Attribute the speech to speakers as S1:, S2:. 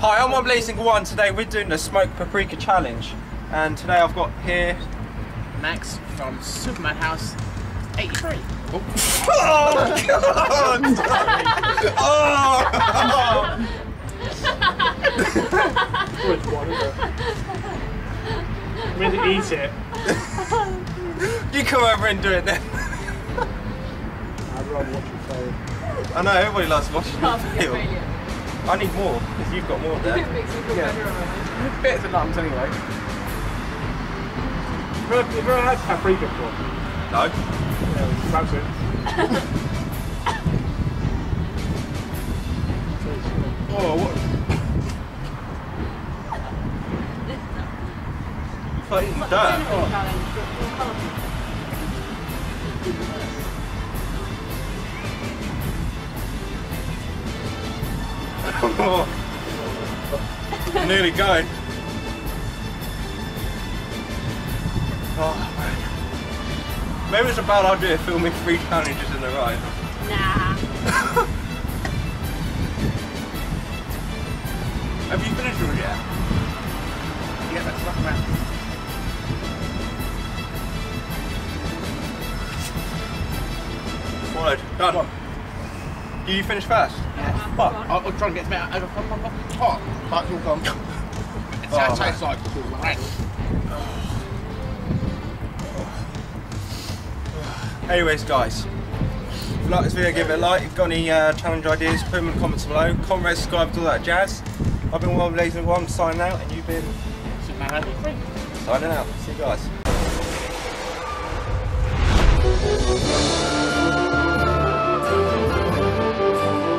S1: Hi, I'm One Blazing One. Today we're doing the Smoked Paprika Challenge. And today I've got here...
S2: Max from Superman House 83.
S1: Oh, God! Oh!
S3: Good one, isn't it? Really eat it.
S1: You come over and do it then.
S3: I'd rather watch you fail.
S1: I know, everybody likes watching you fail. I need more, because you've got more there.
S2: Yeah. Bits of lumps anyway.
S3: Have you ever had paprika before?
S1: No.
S3: Yeah, perhaps it.
S1: Oh, what? It's like eating dirt. Oh. Nearly going. Oh man. Maybe it's a bad idea filming 3 challenges in a row.
S4: Nah.
S1: Have you finished yours yet?
S2: Yeah, that's not bad.
S1: Followed. Done. Do you finish first?
S2: Yeah. But I'll try and get some out over from hot. But it's all gone. It's how it tastes like. Right.
S1: Anyways guys, if you like this video, give it a like. If you've got any challenge ideas, put them in the comments below. Comment, subscribe, all that jazz. I've been One Blazing One signing out, and you've been
S2: Superman 83.
S1: signing out. See you guys.